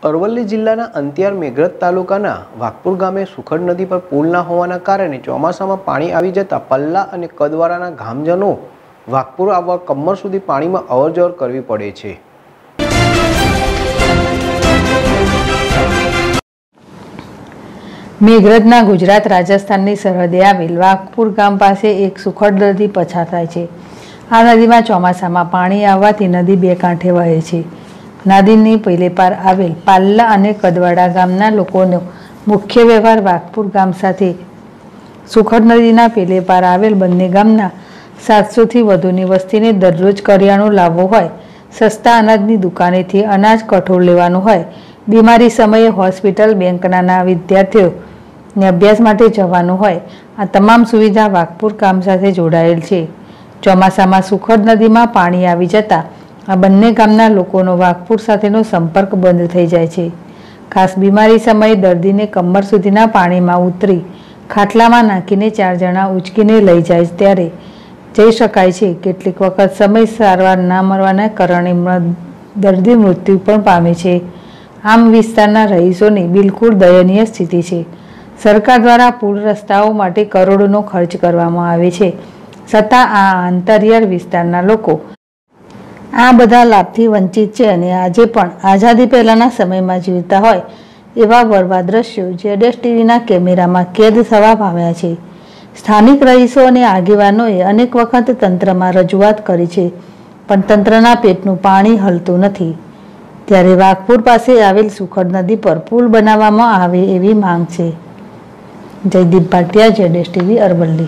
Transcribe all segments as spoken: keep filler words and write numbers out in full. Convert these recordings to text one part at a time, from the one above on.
અરવલ્લી જિલ્લાના અંતિયાર મેઘરજ તાલુકાના વાઘપુર ગામે સુખડ નદી પર પુલ ના હોવાના કારણે ચોમાસામાં પાણી આવી જતા પલ્લા અને કદવાડાના ગામજનો વાઘપુર આવવા કમર સુધી પાણીમાં અવરજવર કરવી પડે છે। મેઘરજના ગુજરાત રાજસ્થાનની સરહદે આવેલ વાઘપુર ગામ પાસે એક સુખડ નદી પસાર થાય છે। આ નદીમાં ચોમાસામાં પાણી આવવાથી નદી બે કાંઠે વહે છે। નદીની પહેલે પાર આવેલ પાલ્લા અને કદવાડા ગામના લોકોનો મુખ્ય વ્યવહાર વાઘપુર ગામ સાથે સુખડ નદીના પહેલે પાર આવેલ બંને ગામના સાતસોથી વધુની વસ્તીને દરરોજ કરિયાણું લાવવું હોય, સસ્તા અનાજની દુકાનેથી અનાજ કઠોળ લેવાનું હોય, બીમારી સમયે હોસ્પિટલ, બેંકના વિદ્યાર્થીઓને અભ્યાસ માટે જવાનું હોય, આ તમામ સુવિધા વાઘપુર ગામ સાથે જોડાયેલ છે। ચોમાસામાં સુખડ નદીમાં પાણી આવી જતા આ બંને ગામના લોકોનો વાઘપુર સાથેનો સંપર્ક બંધ થઈ જાય છે। ખાસ બીમારી સમયે દર્દીને કમર સુધીના પાણીમાં ઉતરી ખાટલામાં નાખીને ચાર જણા ઉંચકીને લઈ જાય ત્યારે જઈ શકાય છે। કેટલીક વખત સમય સારવાર ના મળવાના કારણે દર્દી મૃત્યુ પણ પામે છે। આમ વિસ્તારના રહીશોની બિલકુલ દયનીય સ્થિતિ છે। સરકાર દ્વારા પુલ રસ્તાઓ માટે કરોડોનો ખર્ચ કરવામાં આવે છે, છતાં આ અંતરિયાળ વિસ્તારના લોકો આ બધા લાભથી વંચિત છે અને આજે પણ આઝાદી પહેલાના સમયમાં જીવતા હોય એવા બરબાદ દ્રશ્યો જેડેશ ટીવીના કેમેરામાં કેદ થવા પામ્યા છે। સ્થાનિક રહીશો અને આગેવાનોએ અનેક વખત તંત્રમાં રજૂઆત કરી છે, પણ તંત્રના પેટનું પાણી હલતું નથી। ત્યારે વાઘપુર પાસે આવેલ સુખડ નદી પર પુલ બનાવવામાં આવે એવી માંગ છે। જયદીપ ભાટિયા, જેડેશ ટીવી, અરવલ્લી।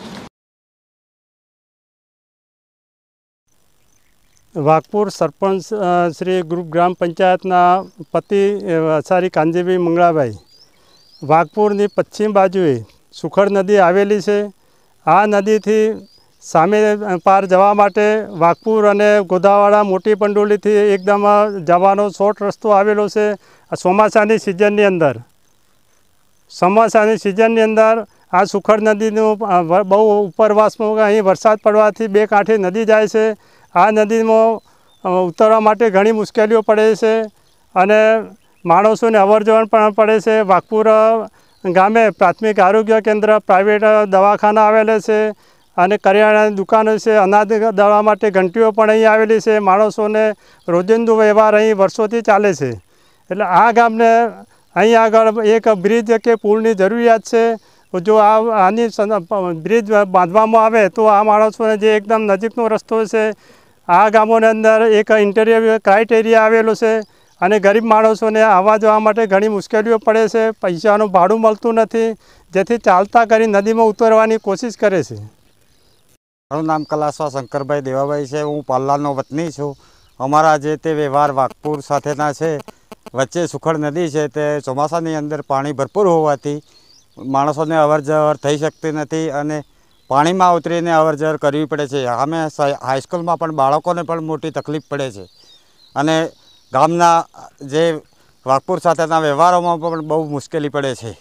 વાઘપુર સરપંચ શ્રી ગ્રુપ ગ્રામ પંચાયતના પતિ અસારી કાંજીભાઈ મંગળાભાઈ, વાઘપુરની પશ્ચિમ બાજુએ સુખડ નદી આવેલી છે। આ નદીથી સામે પાર જવા માટે વાઘપુર અને ગોદાવાડા મોટી પંડોલીથી એકદમ જવાનો શોર્ટ રસ્તો આવેલો છે। ચોમાસાની સિઝનની અંદર ચોમાસાની સિઝનની અંદર આ સુખડ નદીનું બહુ ઉપરવાસમાં અહીં વરસાદ પડવાથી બે કાંઠે નદી જાય છે। આ નદીમાં ઉતરવા માટે ઘણી મુશ્કેલીઓ પડે છે અને માણસોને અવર જવર પણ પડે છે। વાઘપુર ગામે પ્રાથમિક આરોગ્ય કેન્દ્ર, પ્રાઇવેટ દવાખાના આવેલા છે અને કરિયાણાની દુકાનો છે। અનાજ દળવા માટે ઘંટીઓ પણ અહીં આવેલી છે। માણસોને રોજિંદુ વ્યવહાર અહીં વર્ષોથી ચાલે છે। એટલે આ ગામને અહીં આગળ એક બ્રિજ કે પુલની જરૂરિયાત છે। જો આ આની બ્રિજ બાંધવામાં આવે તો આ માણસોને જે એકદમ નજીકનો રસ્તો છે, આ ગામોની અંદર એક ઇન્ટિરિયર ક્રાઇટેરિયા આવેલો છે અને ગરીબ માણસોને આવવા જવા માટે ઘણી મુશ્કેલીઓ પડે છે। પૈસાનું ભાડું મળતું નથી, જેથી ચાલતા કરી નદીમાં ઉતરવાની કોશિશ કરે છે। મારું નામ કલાસવા શંકરભાઈ દેવાભાઈ છે। હું પાલ્લાનો વતની છું। અમારા જે તે વ્યવહાર વાઘપુર સાથેના છે। વચ્ચે સુખડ નદી છે, તે ચોમાસાની અંદર પાણી ભરપૂર હોવાથી માણસોને અવર જવર થઈ શકતી નથી અને પાણીમાં ઉતરીને અવર જવર કરવી પડે છે। અમે હાઈસ્કૂલમાં પણ બાળકોને પણ મોટી તકલીફ પડે છે અને ગામના જે વાઘપુર સાથેના વ્યવહારોમાં પણ બહુ મુશ્કેલી પડે છે।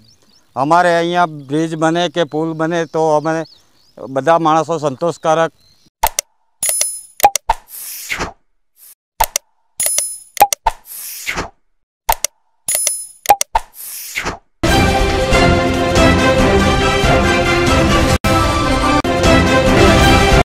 અમારે અહીંયા બ્રિજ બને કે પુલ બને તો અમે બધા માણસો સંતોષકારક